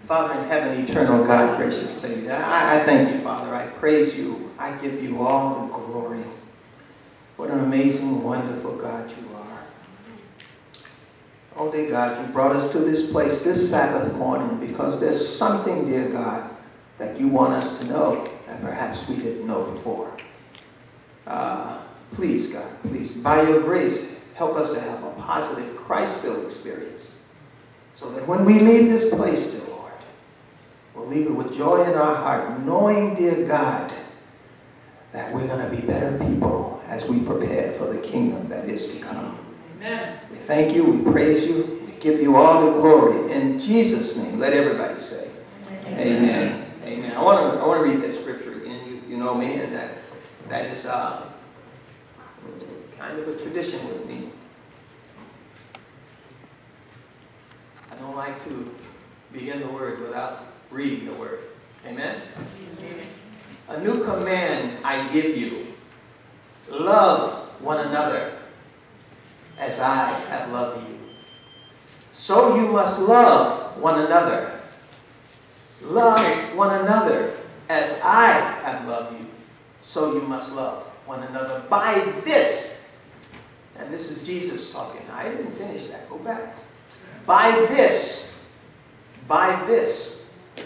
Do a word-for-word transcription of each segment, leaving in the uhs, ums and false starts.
Father in heaven, eternal God, gracious Savior, I, I thank you, Father. I praise you. I give you all the glory. What an amazing, wonderful God you are. Oh, dear God, you brought us to this place this Sabbath morning because there's something, dear God, that you want us to know that perhaps we didn't know before. Uh, please, God, please, by your grace, help us to have a positive Christ-filled experience so that when we leave this place, dear Lord, we'll leave it with joy in our heart, knowing, dear God, that we're going to be better people as we prepare for the kingdom that is to come. Amen. We thank you, we praise you, we give you all the glory. In Jesus' name, let everybody say, Amen. Amen. Amen. I want to I want to read this scripture again. You, you know me, and that, that is uh, kind of a tradition with me. I don't like to begin the word without reading the word. Amen? Amen. A new command I give you. Love one another as I have loved you. So you must love one another. Love one another as I have loved you. So you must love one another. By this, and this is Jesus talking. I didn't finish that. Go back. By this, by this,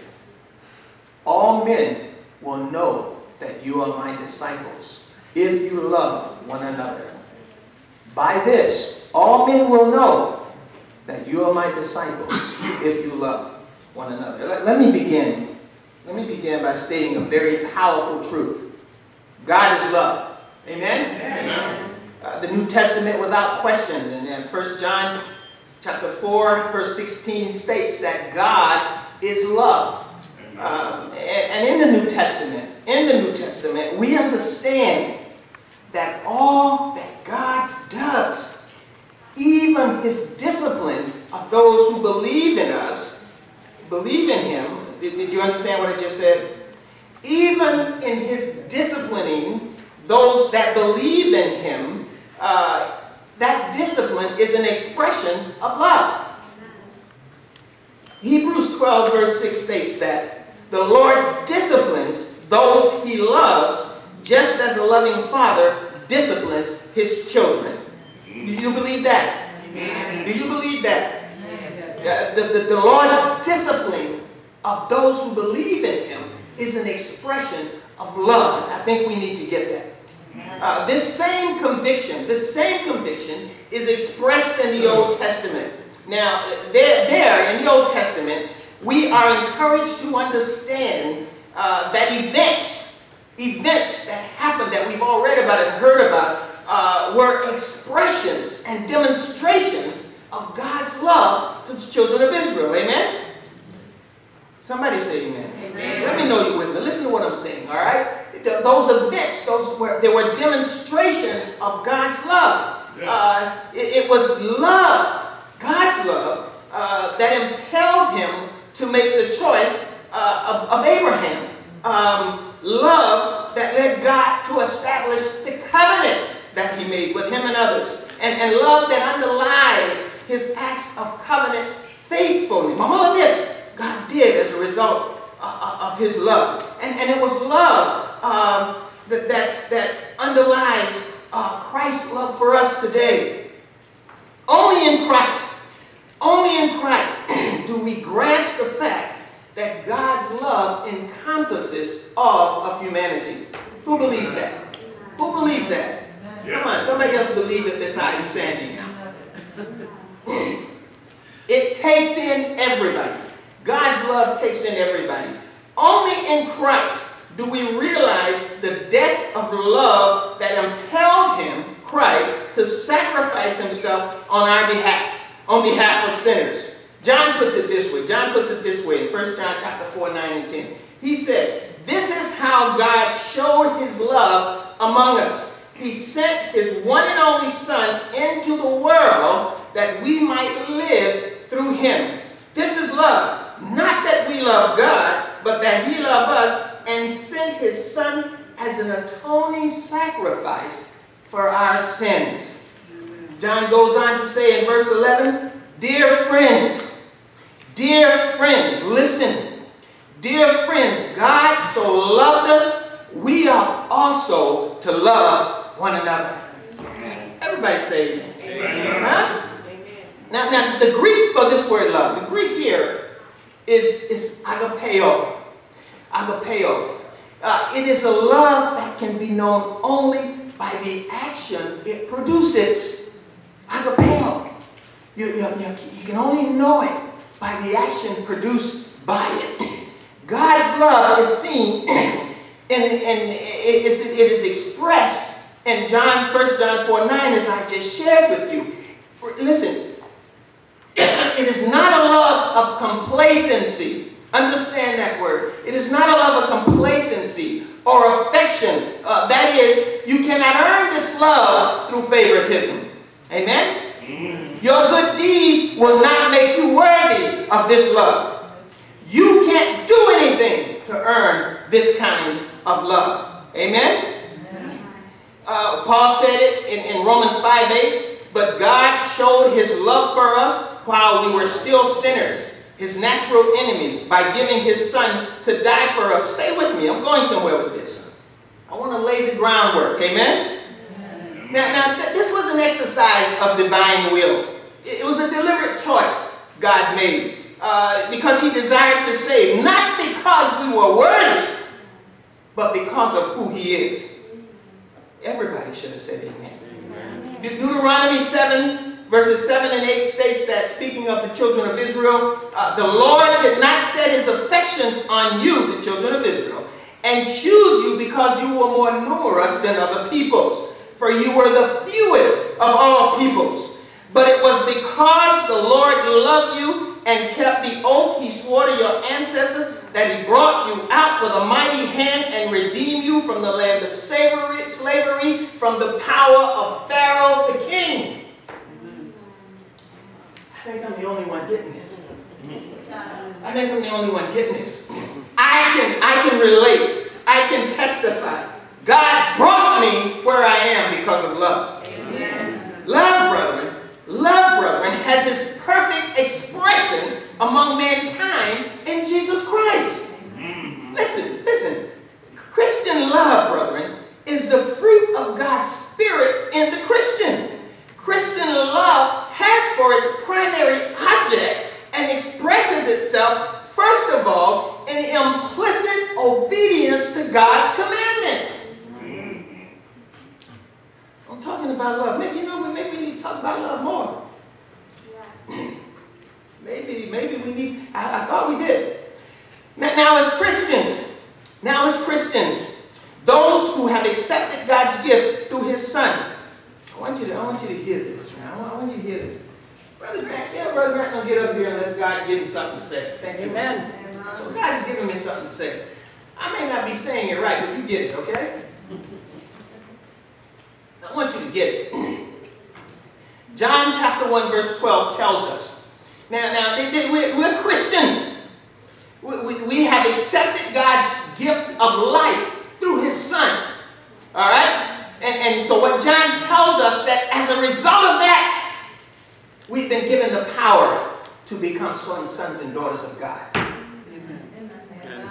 all men will know that you are my disciples if you love one another. By this, all men will know that you are my disciples if you love one another. Let, let me begin. Let me begin by stating a very powerful truth. God is love. Amen? Amen. Uh, the New Testament without question. And then First John chapter four, verse sixteen states that God is love. Um, and, and in the New Testament, in the New Testament, we understand that all that God does, even his discipline of those who believe in us, believe in him. Did, did you understand what I just said? Even in his disciplining those that believe in him, uh, that discipline is an expression of love. Hebrews twelve verse six states that the Lord disciplines those he loves just as a loving father disciplines his children. Do you believe that? Amen. Do you believe that? Uh, the, the, the Lord's discipline of those who believe in him is an expression of love. I think we need to get that. Uh, this same conviction, this same conviction is expressed in the Old Testament. Now, there, there in the Old Testament, we are encouraged to understand uh, that events, events that happened that we've all read about and heard about, uh, were expressions and demonstrations of God's love to the children of Israel. Amen? Somebody say amen. Amen. Let me know you're with me. Listen to what I'm saying, all right? Those events, those were, there were demonstrations of God's love. Yeah. Uh, it, it was love, God's love, uh, that impelled him to make the choice uh, of, of Abraham. Um, love that led God to establish the covenants that he made with him and others. And, and love that underlies his acts of covenant faithfulness. All of this God did as a result uh, of his love. And, and it was love um, that, that, that underlies uh, Christ's love for us today. Only in Christ, only in Christ do we grasp the fact that God's love encompasses all of humanity. Who believes that? Who believes that? Come on, somebody else believe it besides Sandy now. It takes in everybody. God's love takes in everybody. Only in Christ do we realize the depth of love that impelled him, Christ, to sacrifice himself on our behalf, on behalf of sinners. John puts it this way. John puts it this way in First John chapter four, nine, and ten. He said, this is how God showed his love among us. He sent his one and only Son into the world that we might live through him. This is love. Not that we love God, but that he loved us and sent his Son as an atoning sacrifice for our sins. John goes on to say in verse eleven, dear friends, Dear friends, listen. Dear friends, God so loved us, we are also to love one another. Amen. Everybody say amen. Amen. Huh? Amen. Now, now, the Greek for this word love, the Greek here is, is agapeo. Agapeo. Uh, it is a love that can be known only by the action it produces. Agapeo. You, you, you, you can only know it by the action produced by it. God's love is seen and, and it, is, it is expressed in John, First John four nine, as I just shared with you. Listen, it is not a love of complacency. Understand that word. It is not a love of complacency or affection. Uh, that is, you cannot earn this love through favoritism. Amen? Mm-hmm. Your good deeds will not make you worthy of this love. You can't do anything to earn this kind of love. Amen? Uh, Paul said it in, in Romans five eight, but God showed his love for us while we were still sinners, his natural enemies, by giving his son to die for us. Stay with me. I'm going somewhere with this. I want to lay the groundwork. Amen? Amen. Now, now th this was an exercise of divine will. It, it was a deliberate choice God made. Uh, because he desired to save, not because we were worthy, but because of who he is. Everybody should have said amen. Amen. De Deuteronomy seven, verses seven and eight states that, speaking of the children of Israel, uh, the Lord did not set his affections on you, the children of Israel, and choose you because you were more numerous than other peoples, for you were the fewest of all peoples. But it was because the Lord loved you and kept the oath he swore to your ancestors, that he brought you out with a mighty hand and redeemed you from the land of slavery, slavery from the power of Pharaoh the king. I think I'm the only one getting this. I think I'm the only one getting this. I can, I can relate. I can testify. God brought me where I am because of love. Amen. Love, brethren, love, brethren, has its perfect expression among mankind in Jesus Christ. Listen, listen. Christian love, brethren, is the fruit of God's Spirit in the Christian. Christian love has for its primary object and expresses itself, first of all, in implicit obedience to God's commandments. I'm talking about love. Maybe, you know, maybe we need to talk about love more. Maybe, maybe we need, I, I thought we did. Now, now as Christians, now as Christians, those who have accepted God's gift through his son, I want you to, I want you to hear this. I want, I want you to hear this. Brother Grant, yeah, Brother Grant don't get up here unless God give him something to say. Thank you. Amen. So God is giving me something to say. I may not be saying it right, but you get it, okay? I want you to get it. John chapter one verse twelve tells us. Now, now they, they, we're, we're Christians. We, we, we have accepted God's gift of life through his son. All right? And, and so what John tells us, that as a result of that, we've been given the power to become sons, sons and daughters of God. Amen. Amen.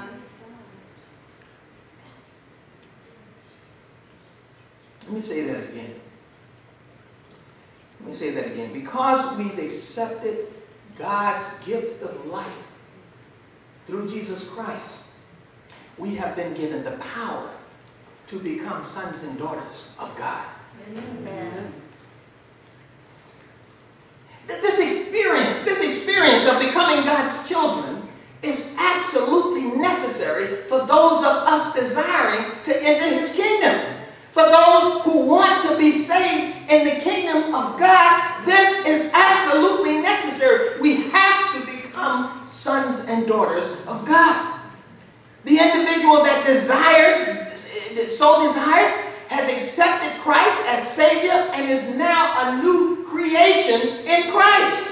Let me say that again. Let me say that again. Because we've accepted God's gift of life through Jesus Christ, we have been given the power to become sons and daughters of God. Amen. This experience, this experience of becoming God's children is absolutely necessary for those of us desiring to enter his kingdom. For those who want to be saved in the kingdom of God, this is absolutely necessary. We have to become sons and daughters of God. The individual that desires, so desires, has accepted Christ as Savior and is now a new creation in Christ.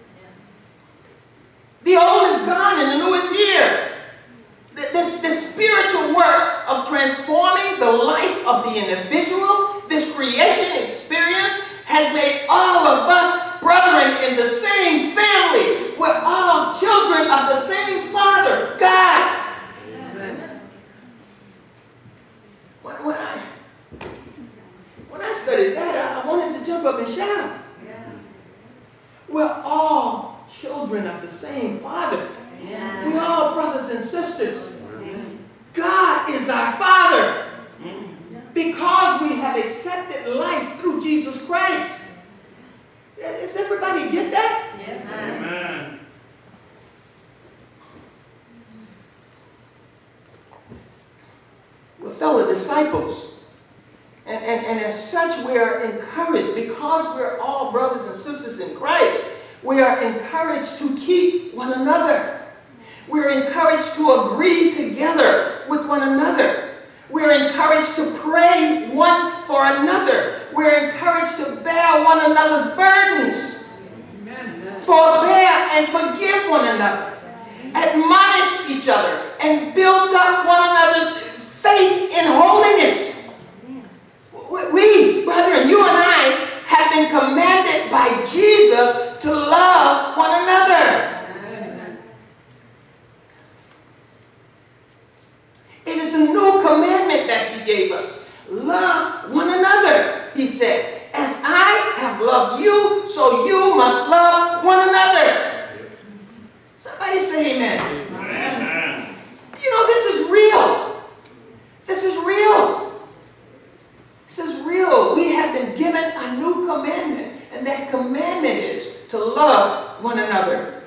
The old is gone and the new is here. This, this spiritual work of transforming the life of the individual, this creation experience, has made all of us brethren in the same family. We're all children children of the same Father, God. When, when, I, when I studied that, I, I wanted to jump up and shout. Yes. We're all children of the same Father. Yes. We're all brothers and sisters. God is our Father because we have accepted life through Jesus Christ. Does everybody get that? Yes. Amen. We're fellow disciples. And, and, and as such, we are encouraged, because we're all brothers and sisters in Christ, we are encouraged to keep one another. We're encouraged to agree together with one another. We're encouraged to pray one for another. We're encouraged to bear one another's burdens. Forbear and forgive one another. Admonish each other and build up one another's faith in holiness. We, brethren, you and I have been commanded by Jesus to love one another. It is a new commandment that he gave us. Love one another, he said. As I have loved you, so you must love one another. Somebody say amen. Amen. You know, this is real. This is real. This is real. We have been given a new commandment, and that commandment is to love one another.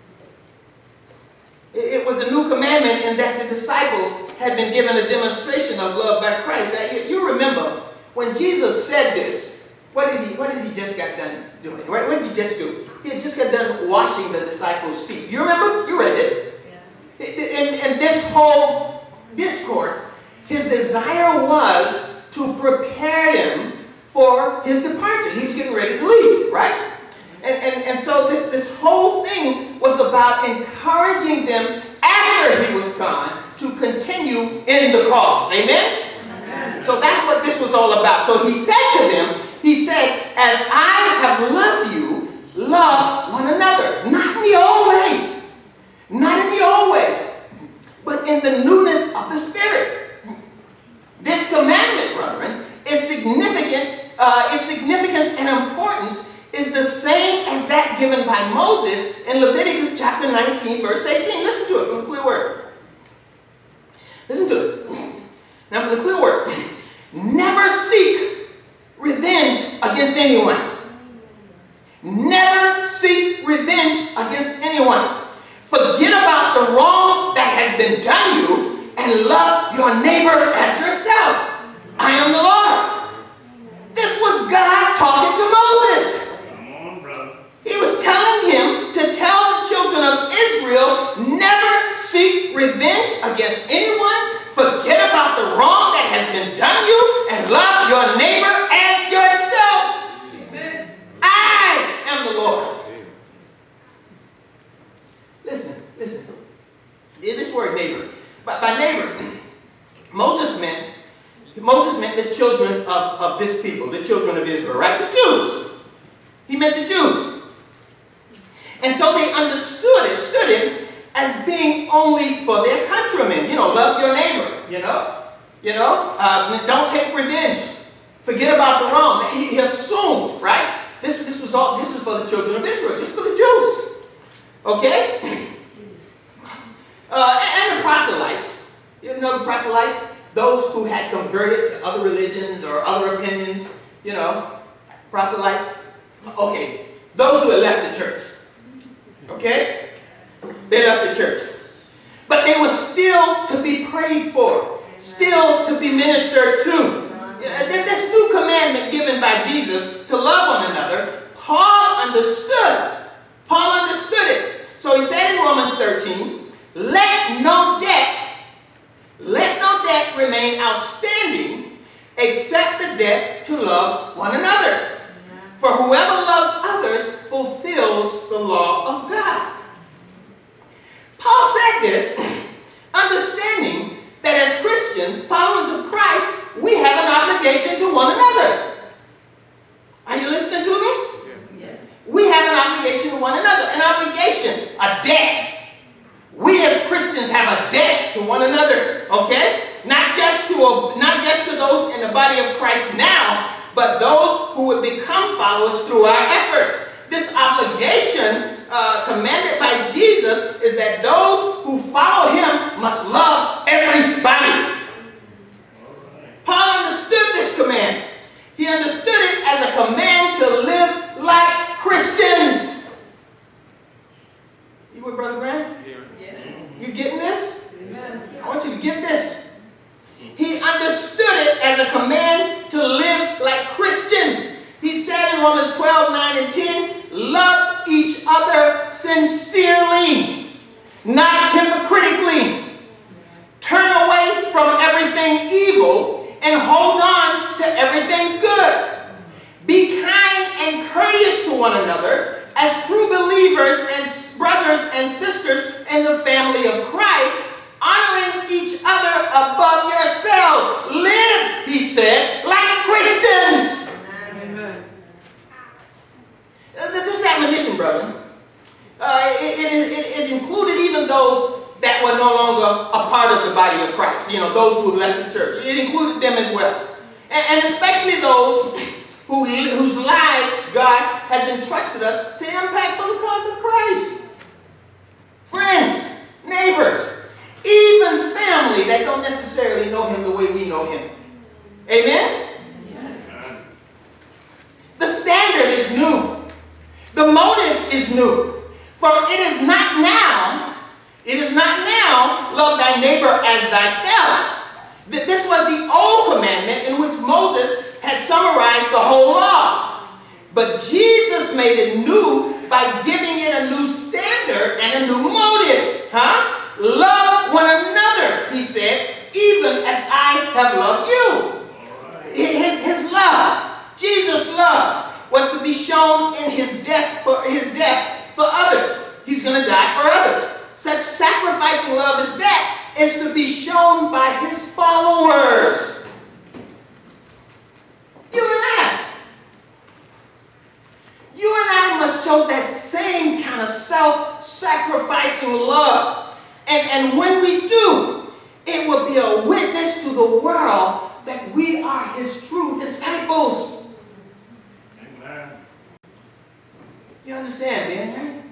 It, it was a new commandment in that the disciples had been given a demonstration of love by Christ. Now, you, you remember when Jesus said this, what did he, what did he just got done doing? Right? What did he just do? He had just got done washing the disciples' feet. You remember? You read it. Yes. In, in this whole discourse, his desire was to prepare them for his departure. He was getting ready to leave, right? And, and, and so this, this whole thing was about encouraging them after he was gone to continue in the cause. Amen? Amen? So that's what this was all about. So he said to them, he said, as I have loved you, love one another. Not in the old way. Not in the old way. But in the newness of the Spirit. This commandment, brethren, is significant. Uh, its significance and importance is the same as that given by Moses in Leviticus chapter nineteen, verse eighteen. Listen to it from the clear word. Listen to it. Now from the clear word. Never seek revenge against anyone. Never seek revenge against anyone. Forget about the wrong that has been done you and love your neighbor as yourself. I am the Lord. This was God talking to Moses. Come on, brother. He was telling him to tell the children of Israel, never seek revenge against anyone. Forget about the wrong that has been done you and love your neighbor as yourself. Amen. I am the Lord. Listen, listen. This word neighbor. By, by neighbor, Moses meant Moses meant the children of, of this people, the children of Israel, right? The Jews. He meant the Jews. And so they understood it, stood it as being only for their countrymen. You know, love your neighbor, you know. You know, uh, don't take revenge. Forget about the wrongs. He, he assumed, right? This, this was all, this was for the children of Israel, just for the Jews. Okay? Uh, and, and the proselytes. You know the proselytes? Those who had converted to other religions or other opinions, you know, proselytes. Okay, those who had left the church. Okay? They left the church. But they were still to be prayed for, still to be ministered to. This new commandment given by Jesus to love one another, Paul understood. Paul understood it. So he said in Romans thirteen, let no debt Let no debt remain outstanding except the debt to love one another. For whoever loves others fulfills the law of God. Paul said this, understanding that as Christians, followers of Christ, we have an obligation to one another. Are you listening to me? Yes. We have an obligation to one another. An obligation, a debt. to one another, okay? Not just to, not just to those in the body of Christ now, but those who would become followers through our efforts. This obligation uh, commanded by Jesus is that those who follow him must love everybody. Paul understood this command. He understood it as a command to live like Christians. You with Brother Grant? Yes. You getting this? Amen. I want you to get this. He understood it as a command to live like Christians. He said in Romans twelve, nine and ten, love each other sincerely, not hypocritically. Turn away from everything evil and hold on to everything good. Be kind and courteous to one another as true believers and brothers and sisters in the family of Christ, honoring each other above yourselves. Live, he said, like Christians. Amen. This admonition, brethren, uh, it, it, it, it included even those that were no longer a part of the body of Christ. You know, those who left the church. It included them as well. And, and especially those who, whose lives God has entrusted us to impact for the cause of Christ. Friends, neighbors, even family that don't necessarily know him the way we know him. Amen? Amen. The standard is new. The motive is new. For it is not now, it is not now, love thy neighbor as thyself. This was the old commandment in which Moses had summarized the whole law. But Jesus made it new by giving it a new standard and a new motive. Huh? Love one another, he said, even as I have loved you. His, his love, Jesus' love, was to be shown in his death for his death for others. He's going to die for others. Such sacrificing love as that is to be shown by his followers. You and I. You and I must show that same kind of self-sacrificing love. And, and when we do, it will be a witness to the world that we are his true disciples. Amen. You understand, man?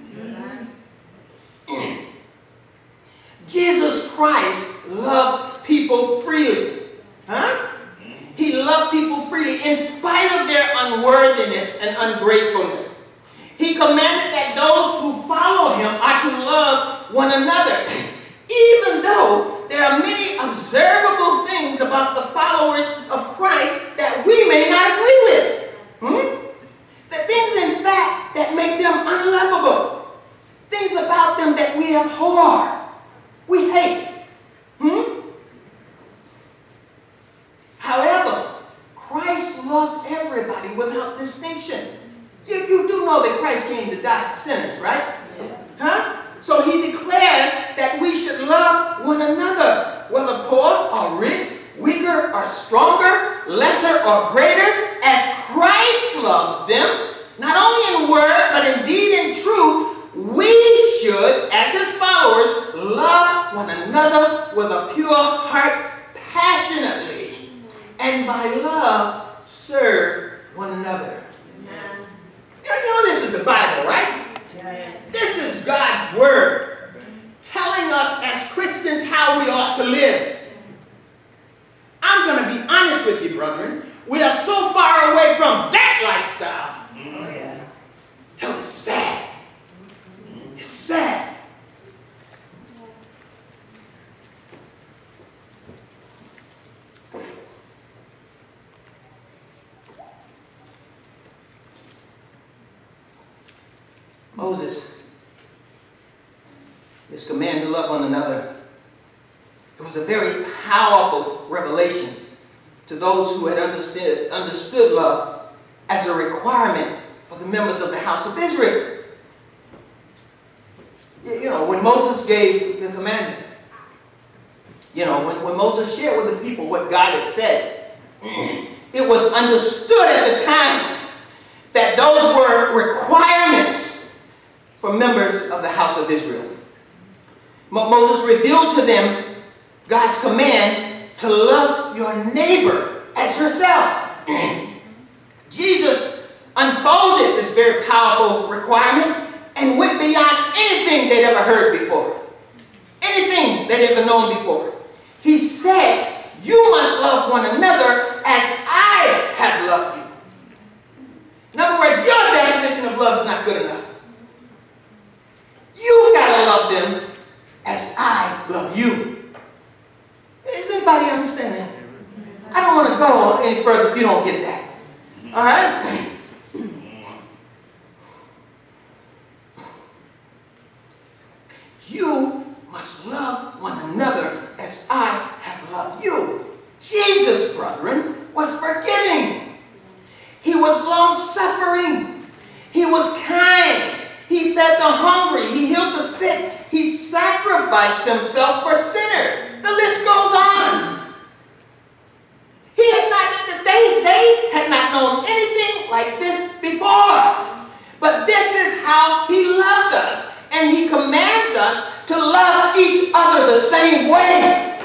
Amen. Jesus Christ loved people freely. Huh? He loved people freely in spite of their unworthiness and ungratefulness. He commanded that those who follow him are to love one another, even though there are many observable things about the followers of Christ that we may not agree with. Hmm? The things, in fact, that make them unlovable. Things about them that we abhor. We hate. Hmm? However, Christ loved everybody without distinction. You, you do know that Christ came to die for sinners, right? Yes. Huh? So he declares that we should love one another, whether poor or rich, weaker or stronger, lesser or greater, as Christ loves them, not only in word, but in deed and truth. We should, as his followers, love one another with a pure heart passionately, and by love serve one another. Amen. You know this is the Bible, right? Yes. This is God's word telling us as Christians how we ought to live. I'm going to be honest with you, brethren. We are so far away from that lifestyle. Oh, yes. Till it's sad. It's sad. Moses, this command to love one another, it was a very powerful revelation to those who had understood, understood love as a requirement for the members of the house of Israel. You know, when Moses gave the commandment, you know, when, when Moses shared with the people what God had said, it was understood at the time that those were requirements for members of the house of Israel. Moses revealed to them God's command to love your neighbor as yourself. Jesus unfolded this very powerful requirement and went beyond anything they'd ever heard before, anything they'd ever known before. He said, you must love one another as I have loved you. In other words, your definition of love is not good enough. You gotta love them as I love you. Does anybody understand that? I don't want to go any further if you don't get that. All right? You must love one another as I have loved you. Jesus, brethren, was forgiving. He was long-suffering. He was kind. He fed the hungry. He healed the sick. He sacrificed himself for sinners. The list goes on. He had not, they, they had not known anything like this before. But this is how he loved us. And he commands us to love each other the same way.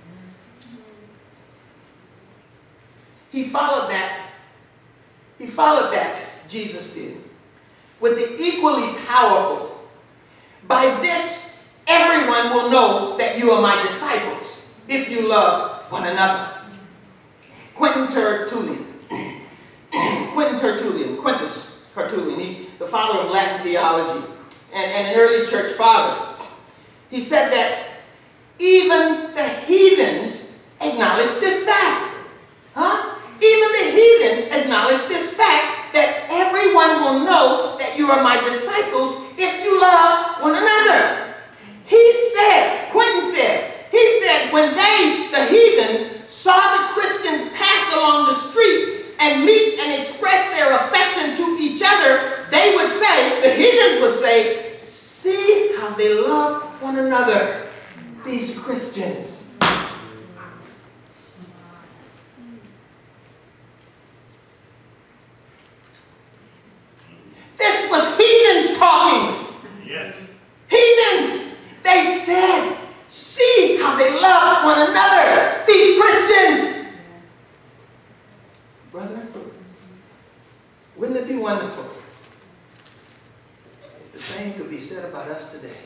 He followed that. He followed that, Jesus did, with the equally powerful. By this, everyone will know that you are my disciples, if you love one another. Quentin Tertullian, Quentin Tertullian, Quintus Tertullian, he, the father of Latin theology, and, and an early church father, he said that even the heathens acknowledge this fact. Huh? Even the heathens acknowledge this fact that everyone will know that you are my disciples if you love one another. He said, Quentin said, he said when they, the heathens, saw the Christians pass along the street and meet and express their affection to each other, they would say, the heathens would say, see how they love one another, these Christians. This was heathens talking. Yes. Heathens. They said, see how they love one another, these Christians. Brethren, wouldn't it be wonderful if the same could be said about us today?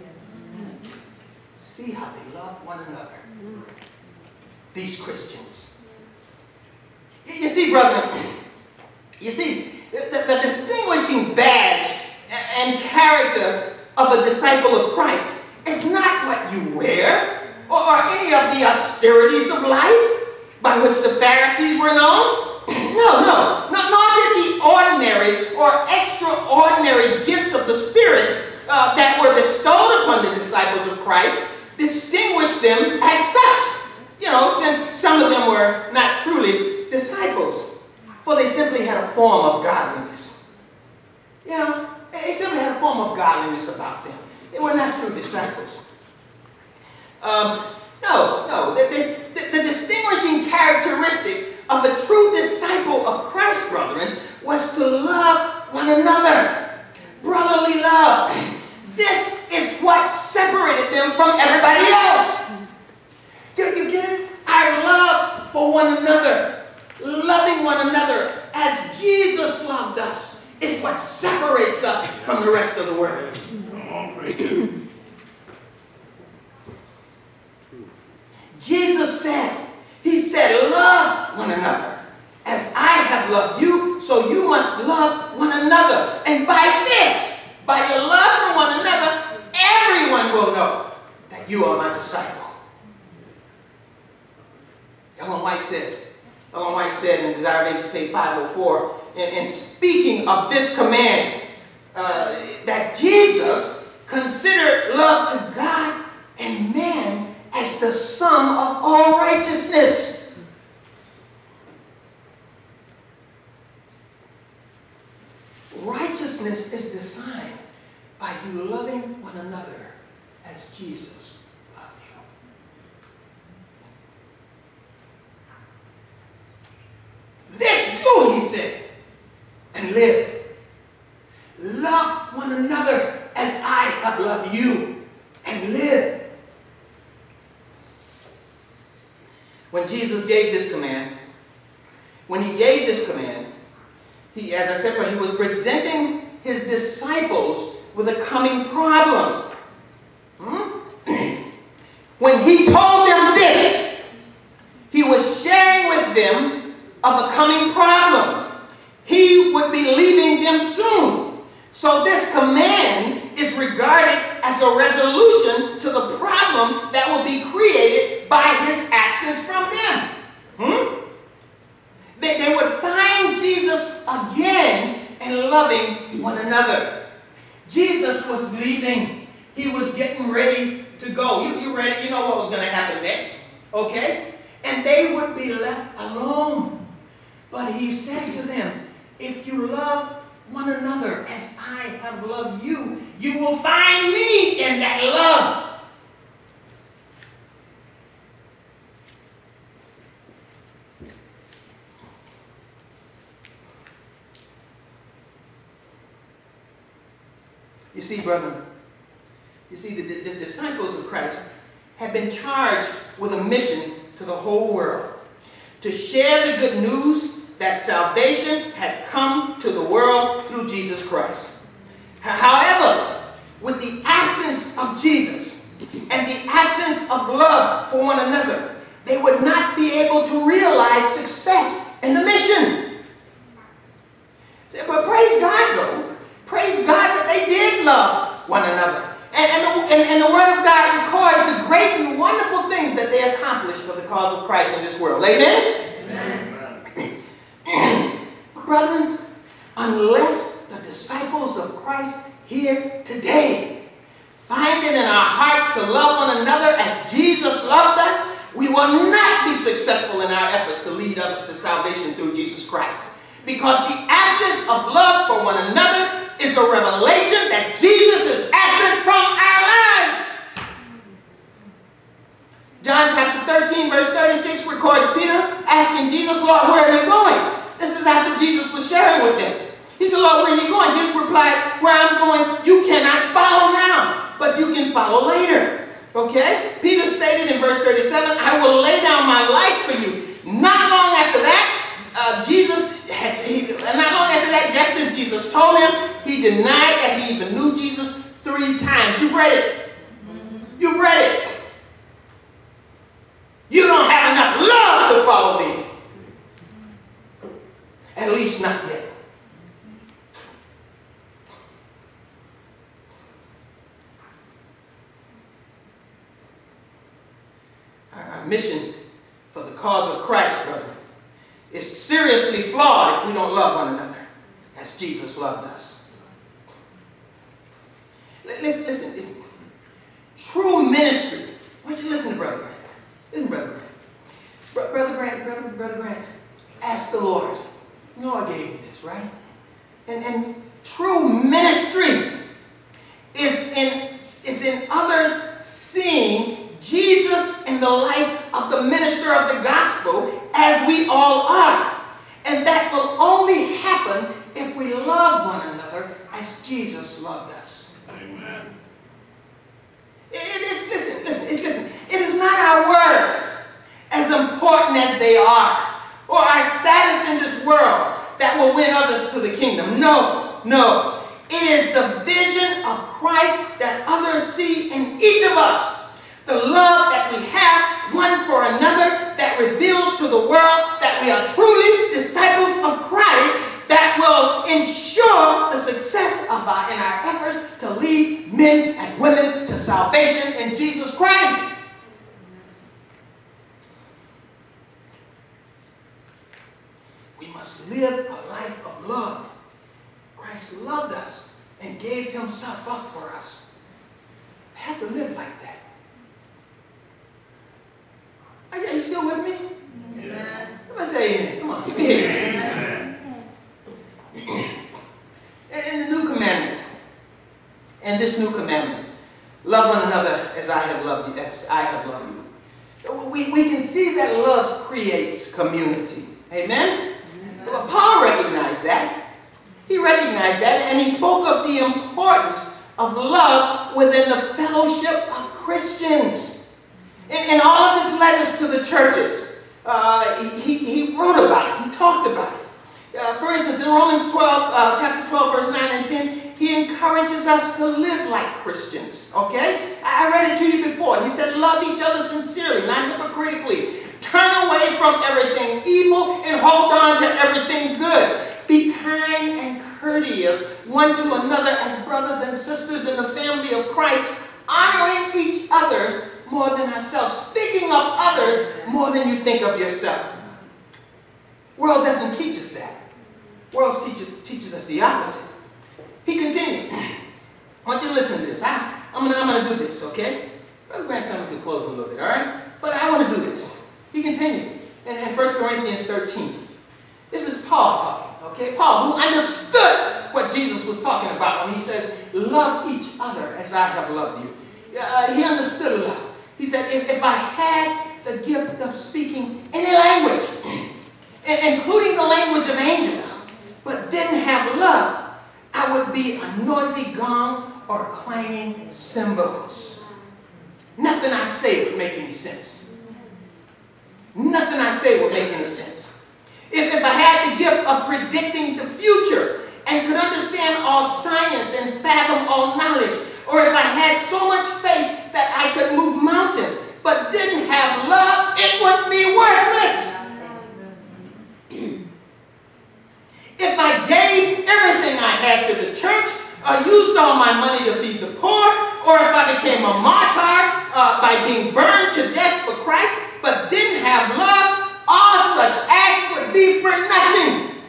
See how they love one another, these Christians. You see, brethren, you see, the, the distinguishing badge and character of a disciple of Christ is not what you wear or, or any of the austerities of life by which the Pharisees were known. No, no, no, nor did the ordinary or extraordinary gifts of the Spirit uh, that were bestowed upon the disciples of Christ distinguish them as such. You know, since some of them were not truly disciples. For they simply had a form of godliness. You know, they simply had a form of godliness about them. They were not true disciples. Um, no, no. The, the, the, the distinguishing characteristic of a true disciple of Christ, brethren, was to love one another. Brotherly love. This is what separated them from everybody else. Do you get it? Our love for one another. Loving one another as Jesus loved us is what separates us from the rest of the world. Jesus said, he said, love one another. As I have loved you, so you must love one another. And by this, by your love for one another, everyone will know that you are my disciple. Ellen White said, Ellen White said in Desire of Ages, page five oh four, in, in speaking of this command, uh, that Jesus considered love to God and man as the sum of all righteousness. Righteousness is defined by you loving one another as Jesus loved you. This do, he said, and live. Love one another as I have loved you, and live. when Jesus gave this command, when he gave this command, he, as I said, he was presenting his disciples with a coming problem. Hmm? When he told them this, he was sharing with them of a coming problem. He would be leaving them soon. So this command is regarded as a resolution to the problem that will be created by his absence from them. Hmm? They, they would find Jesus again and loving one another. Jesus was leaving. He was getting ready to go. You, you ready? You know what was going to happen next. Okay? And they would be left alone. But he said to them, if you love one another as I have loved you, you will find me in that love. You see, brother, you see, the, the disciples of Christ have been charged with a mission to the whole world, to share the good news that salvation had come to the world through Jesus Christ. However, with the absence of Jesus and the absence of love for one another, they would not be able to realize success in the mission. But praise God, though. Praise God that they did love one another. And, and, the, and, and the Word of God records the great and wonderful things that they accomplished for the cause of Christ in this world. Amen? Amen. Brethren, unless the disciples of Christ here today find it in our hearts to love one another as Jesus loved us, we will not be successful in our efforts to lead others to salvation through Jesus Christ. Because the absence of love for one another is a revelation that Jesus is absent from our lives. John chapter thirteen, verse thirty-six records Peter asking Jesus, Lord, where are you going? This is after Jesus was sharing with them. He said, Lord, where are you going? Jesus replied, where I'm going, you cannot follow now, but you can follow later. Okay? Peter stated in verse thirty-seven, I will lay down my life for you. Not long after that, uh, Jesus, had, he, not long after that, just as Jesus told him, he denied that he even knew Jesus three times. You've read it. You've read it. You don't have enough love to follow me. At least not yet. Our, our mission for the cause of Christ, brother, is seriously flawed if we don't love one another as Jesus loved us. Listen, listen, listen. True ministry. Why don't you listen to Brother Grant? Listen, Brother Grant. Bro Brother Grant, Brother, Brother Grant, ask the Lord. You know I gave you this, right? And, and true ministry is in, is in others seeing Jesus in the life of the minister of the gospel as we all are. And that will only happen if we love one another as Jesus loved us. Amen. It, it is, listen, listen, it, listen. It is not our words, as important as they are, or our status in this world that will win others to the kingdom. No, no. It is the vision of Christ that others see in each of us. The love that we have one for another that reveals to the world that we are truly disciples of Christ, that will ensure the success of our, in our efforts to lead men and women to salvation in Jesus Christ. We must live a life of love. Christ loved us and gave himself up for us. We have to live like that. Are you, are you still with me? Amen. Let's say amen. Come on. Amen. And in the new commandment, and this new commandment, love one another as I have loved you, as I have loved you. We, we can see that love creates community. Amen? Well, Paul recognized that. He recognized that, and he spoke of the importance of love within the fellowship of Christians. In, in all of his letters to the churches, Uh, he, he wrote about it. He talked about it. Uh, for instance, in Romans twelve, uh, chapter twelve, verse nine and ten, he encourages us to live like Christians, okay? I read it to you before. He said, love each other sincerely, not hypocritically. Turn away from everything evil and hold on to everything good. Be kind and courteous one to another as brothers and sisters in the family of Christ, honoring each other more than ourselves, speaking of others more than you think of yourself. World doesn't teach us that. World teaches, teaches us the opposite. He continued. I want you to listen to this. I, I'm going I'm to do this, okay? Brother Grant's coming to close a little bit, all right? But I want to do this. He continued in, in First Corinthians thirteen. This is Paul talking, okay? Paul, who understood what Jesus was talking about when he says, love each other as I have loved you. Uh, he understood love. He said, if, if I had the gift of speaking any language, including the language of angels, but didn't have love, I would be a noisy gong or clanging cymbals. Nothing I say would make any sense. Nothing I say would make any sense. If, if I had the gift of predicting the future and could understand all science and fathom all knowledge, or if I had so much faith that I could move mountains but didn't have love, it would be worthless. If I gave everything I had to the church, or used all my money to feed the poor, or if I became a martyr uh, by being burned to death for Christ, but didn't have love, all such acts would be for nothing.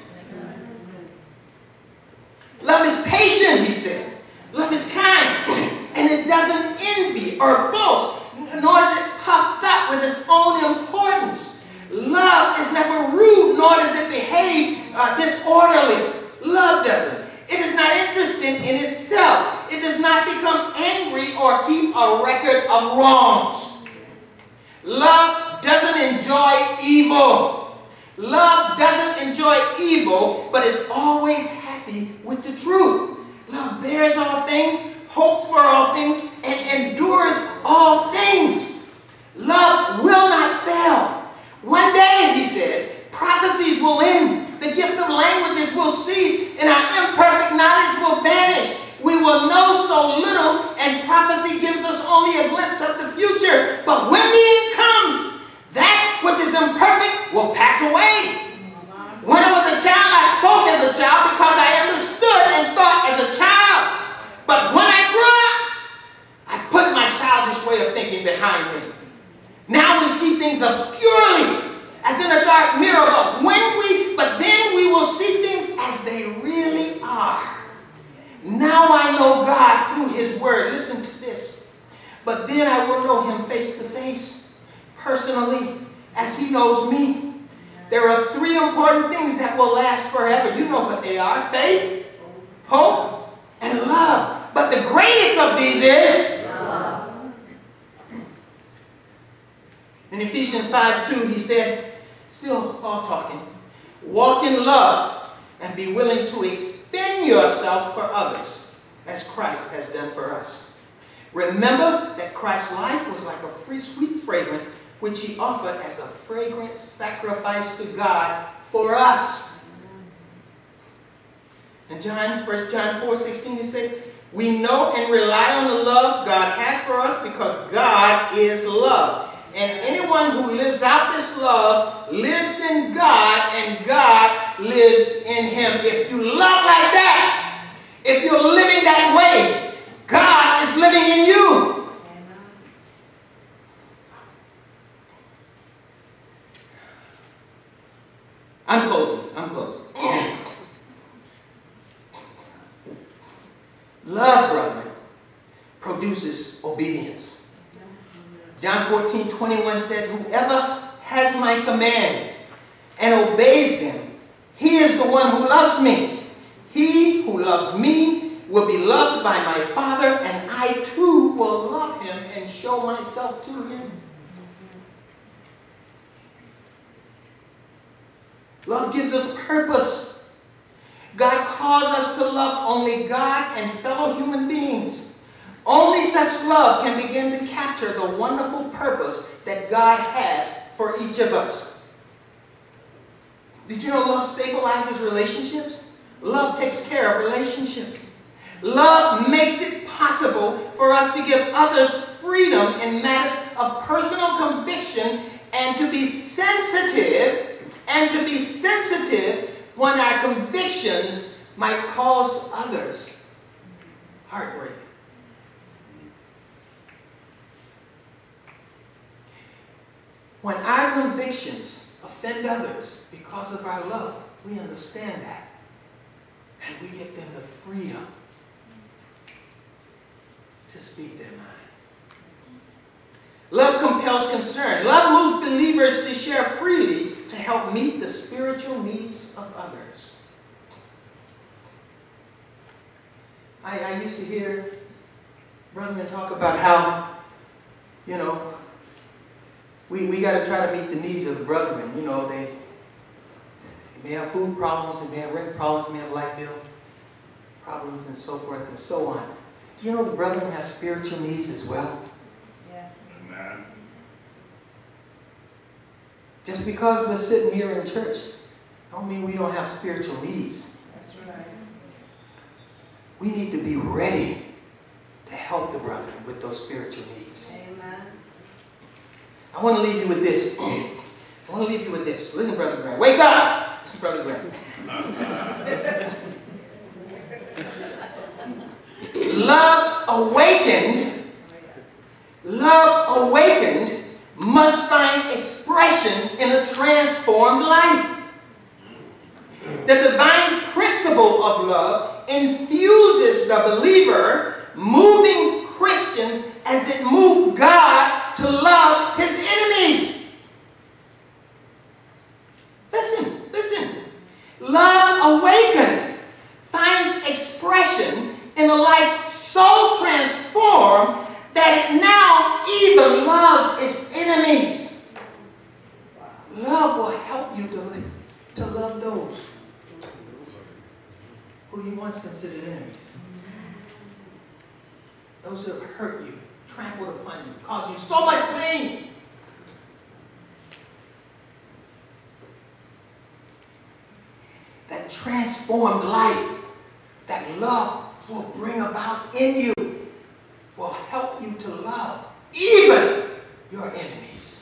Love is patient, he said. Love is kind, and it doesn't envy or boast, nor is it puffed up with its own importance. Love is never rude, nor does it behave uh, disorderly. Love doesn't. It is not interested in itself. It does not become angry or keep a record of wrongs. Love doesn't enjoy evil. Love doesn't enjoy evil, but is always happy with the truth. Love bears all things, hopes for all things, and endures all things. Love will not fail. One day, he said, prophecies will end, the gift of languages will cease, and our imperfect knowledge will vanish. We will know so little, and prophecy gives us only a glimpse of the future. But when the end comes, that which is imperfect will pass away. When I was a child, I spoke as a child because I understood and thought as a child. But when I grew up, I put my childish way of thinking behind me. Now we see things obscurely, as in a dark mirror, but when we, but then we will see things as they really are. Now I know God through his word. Listen to this. But then I will know him face to face, personally, as he knows me. There are three important things that will last forever. You know what they are: faith, hope, and love. But the greatest of these is love. In Ephesians five two, he said, still Paul talking, walk in love and be willing to expend yourself for others as Christ has done for us. Remember that Christ's life was like a free, sweet fragrance which he offered as a fragrant sacrifice to God for us. In John, First John four sixteen, it says, we know and rely on the love God has for us because God is love. And anyone who lives out this love lives in God, and God lives in him. If you love like that, if you're living that way, God is living in you. I'm closing. I'm closing. Love, brethren, produces obedience. John fourteen twenty-one said, whoever has my commands and obeys them, he is the one who loves me. He who loves me will be loved by my Father, and I too will love him and show myself to him. Love gives us purpose. God calls us to love only God and fellow human beings. Only such love can begin to capture the wonderful purpose that God has for each of us. Did you know love stabilizes relationships? Love takes care of relationships. Love makes it possible for us to give others freedom in matters of personal conviction and to be sensitive, and to be sensitive when our convictions might cause others heartbreak. When our convictions offend others because of our love, we understand that. And we give them the freedom to speak their mind. Love compels concern. Love moves believers to share freely to help meet the spiritual needs of others. I, I used to hear brethren talk about how, you know, we, we got to try to meet the needs of the brethren. You know, they, they may have food problems, they may have rent problems, they may have light bill problems, and so forth and so on. Do you know the brethren have spiritual needs as well? Yes. Amen. Just because we're sitting here in church, don't mean we don't have spiritual needs. That's right. We need to be ready to help the brethren with those spiritual needs. Amen. I want to leave you with this. I want to leave you with this. Listen, Brother Grant. Wake up! Listen, Brother Grant. Love awakened, love awakened must find expression in a transformed life. The divine principle of love infuses the believer, moving Christians as it moved God to love his enemies. Listen, listen. Love awakened finds expression in a life so transformed that it now even loves its enemies. Love will help you to, to love those who you once considered enemies. Those who have hurt you, trampled upon you, caused you so much pain. That transformed life, that love will bring about in you, will help you to love even your enemies.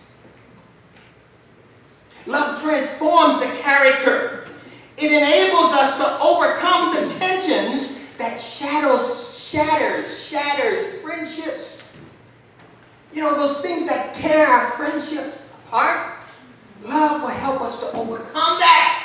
Love transforms the character. It enables us to overcome the tensions that shadows, shatters, shatters friendships. You know, those things that tear our friendships apart. Love will help us to overcome that.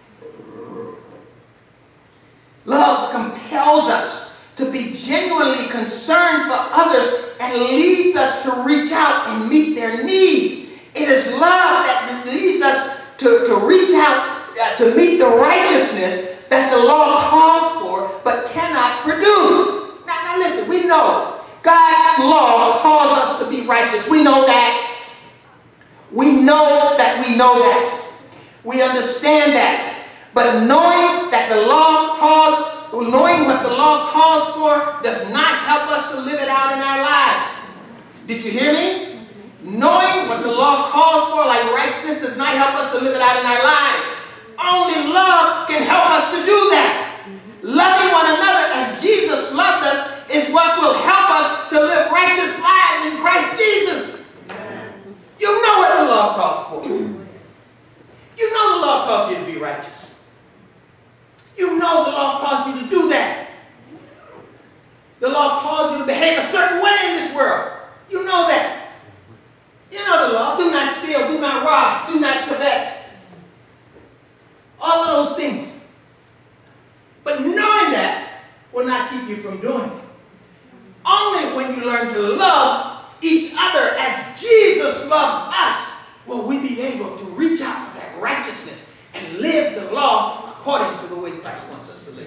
Love compels us to be genuinely concerned for others and leads us to reach out and meet their needs. It is love that leads us to, to reach out uh, to meet the righteousness that the law calls for but cannot produce. Now, now listen, we know God's law calls us to be righteous. We know that. We know that we know that. We understand that. But knowing that the law calls, knowing what the law calls for does not help us to live it out in our lives. Did you hear me? Knowing what the law calls for, like righteousness, does not help us to live it out in our lives. Only love can help us to do that. Loving one another as Jesus loved us is what will help us to live righteous lives in Christ Jesus. You know what the law calls for. You know the law calls you to be righteous. You know the law calls you to do that. The law calls you to behave a certain way in this world. You know that. You know the law. Do not steal, do not rob, do not covet. All of those things. But knowing that will not keep you from doing it. Only when you learn to love each other as Jesus loved us will we be able to reach out for that righteousness and live the law according to the way Christ wants us to live.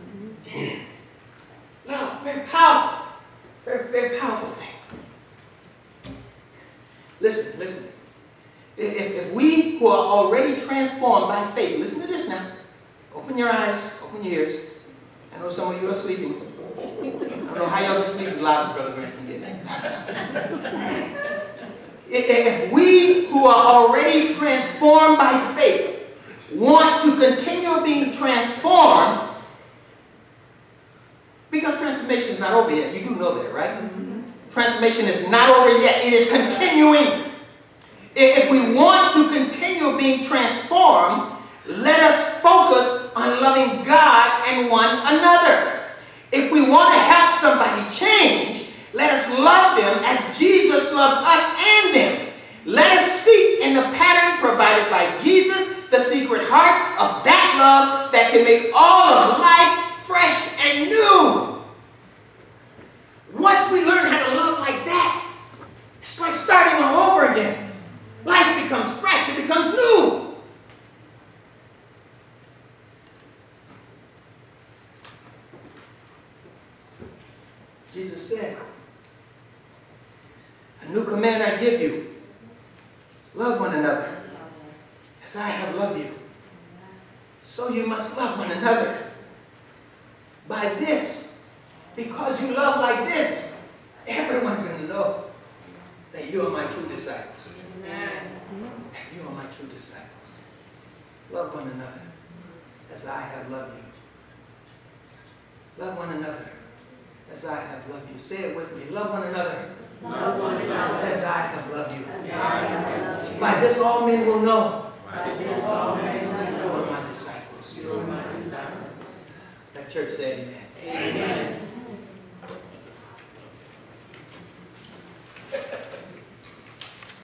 Love, very powerful. Very, very powerful thing. Listen, listen. If, if we who are already transformed by faith, listen to this now. Open your eyes, open your ears. I know some of you are sleeping. I don't know how y'all can sleep as loud as Brother Grant can get. If we who are already transformed by faith want to continue being transformed, because transformation is not over yet. You do know that, right? Mm-hmm. Transformation is not over yet. It is continuing. If we want to continue being transformed, let us focus on loving God and one another. If we want to help somebody change, let us love them as Jesus loved us and them. Let us seek in the pattern provided by Jesus the secret heart of that love that can make all of life fresh and new. Once we learn how to love like that, it's like starting all over again. Life becomes fresh, it becomes new. Jesus said, a new command I give you, love one another as I have loved you. So you must love one another. By this, because you love like this, everyone's going to know that you are my true disciples. Amen. That you are my true disciples. Love one another as I have loved you. Love one another as I have loved you. Say it with me. Love one another. Love one another as I have loved you. As I have loved you. By this all men will know. By this all men will know. You are my disciples. You are my disciples. Let church say amen.